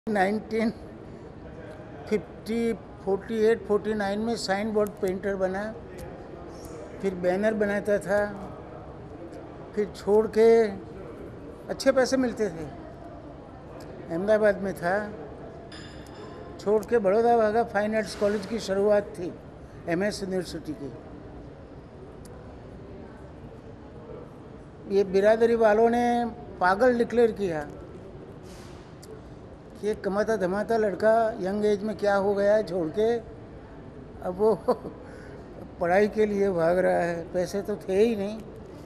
1948-49 में sign board painter बना, फिर बैनर बनाता था, फिर छोड़ के अच्छे पैसे मिलते थे। अहमदाबाद में था, छोड़ के बड़ौदा भागा। फाइन आर्ट्स कॉलेज की शुरुआत थी MS यूनिवर्सिटी की। ये बिरादरी वालों ने पागल डिक्लेयर किया कि एक कमाता धमाता लड़का यंग एज में क्या हो गया है, छोड़ के अब वो पढ़ाई के लिए भाग रहा है। पैसे तो थे ही नहीं।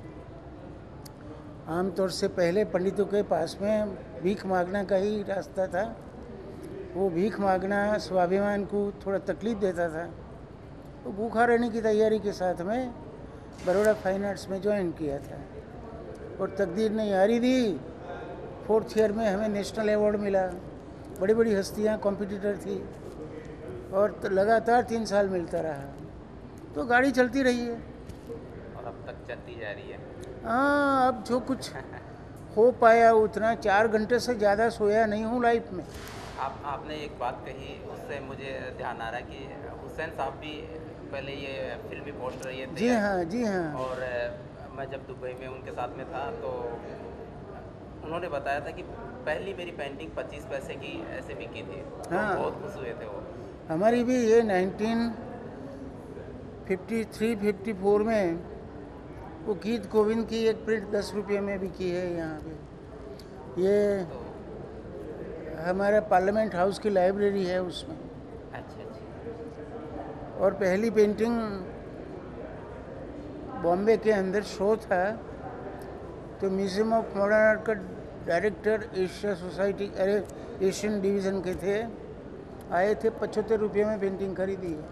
आमतौर से पहले पंडितों के पास में भीख मांगना का ही रास्ता था। वो भीख मांगना स्वाभिमान को थोड़ा तकलीफ देता था। वो भूखा रहने की तैयारी के साथ में बड़ौदा फाइन आर्ट्स में ज्वाइन किया था और तकदीर ने यारी दी। 4th ईयर में हमें नेशनल अवार्ड मिला। बड़ी बड़ी हस्तियां कॉम्पिटिटर थी और लगातार 3 साल मिलता रहा। तो गाड़ी चलती रही है और अब तक चलती जा रही है। हाँ, अब जो कुछ हो पाया उतना। 4 घंटे से ज़्यादा सोया नहीं हूँ लाइफ में। आपने एक बात कही, उससे मुझे ध्यान आ रहा है कि हुसैन साहब भी पहले ये फिल्मी पोस्टर ये थे। जी हाँ, जी हाँ। और मैं जब दुबई में उनके साथ में था तो उन्होंने बताया था कि पहली मेरी पेंटिंग 25 पैसे की ऐसे बिकी थी। हाँ, तो बहुत खुश हुए थे वो। हमारी भी ये 1953-54 में वो गीत गोविंद की एक प्रिंट 10 रुपये में बिकी है यहाँ पे। ये तो हमारा पार्लियामेंट हाउस की लाइब्रेरी है उसमें। अच्छा। और पहली पेंटिंग बॉम्बे के अंदर शो था तो म्यूजियम ऑफ मॉडर्न आर्ट का director Asia society Asian division के थे, आए थे। 75 रुपये में पेंटिंग खरीदी है।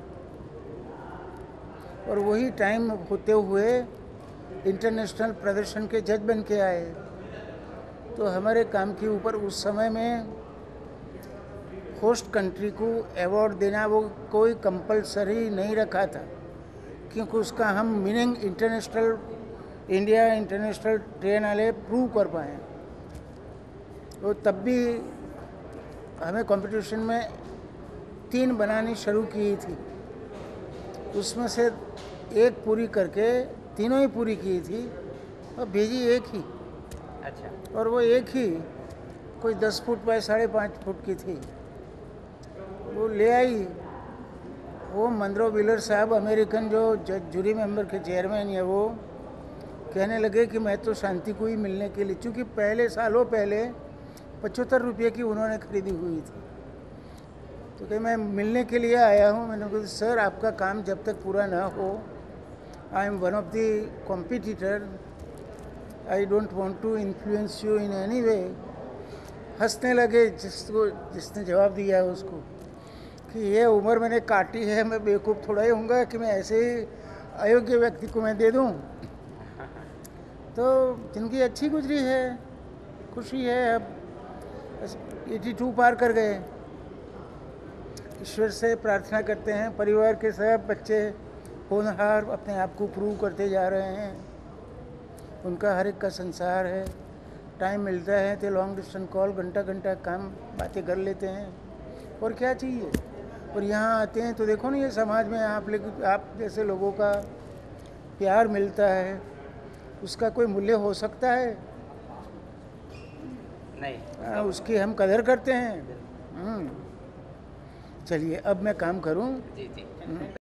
और वही टाइम होते हुए इंटरनेशनल प्रदर्शन के जज बन के आए। तो हमारे काम के ऊपर उस समय में होस्ट कंट्री को अवार्ड देना वो कोई कंपलसरी नहीं रखा था, क्योंकि उसका हम मीनिंग इंटरनेशनल ट्रेन वाले प्रूव कर पाए। तो तब भी हमें कंपटीशन में 3 बनानी शुरू की थी। उसमें से एक पूरी करके तीनों ही पूरी की थी और भेजी एक ही। अच्छा। और वो एक ही कोई 10 फुट बाय 5.5 फुट की थी। वो ले आई। वो मनरो व्हीलर साहब, अमेरिकन जो जूरी मेंबर के चेयरमैन है, वो कहने लगे कि मैं तो शांति को ही मिलने के लिए, क्योंकि सालों पहले 75 रुपये की उन्होंने खरीदी हुई थी। तो कि मैं मिलने के लिए आया हूँ। मैंने कहा सर, आपका काम जब तक पूरा ना हो, I am one of the competitor, I don't want to influence you in any way. हंसने लगे जिसने जवाब दिया उसको कि ये उम्र मैंने काटी है, मैं बेवकूफ़ थोड़ा ही हूँगा कि मैं ऐसे ही अयोग्य व्यक्ति को मैं दे दूँ। तो जिंदगी अच्छी गुजरी है, खुशी है। अब 82 पार कर गए। ईश्वर से प्रार्थना करते हैं परिवार के सब बच्चे होनहार अपने आप को प्रूव करते जा रहे हैं। उनका हर एक का संसार है। टाइम मिलता है तो लॉन्ग डिस्टेंस कॉल, घंटा काम बातें कर लेते हैं। और क्या चाहिए। और यहाँ आते हैं तो देखो ना, ये समाज में आप जैसे लोगों का प्यार मिलता है, उसका कोई मूल्य हो सकता है? नहीं। उसकी हम कदर करते हैं। चलिए अब मैं काम करूं। जी।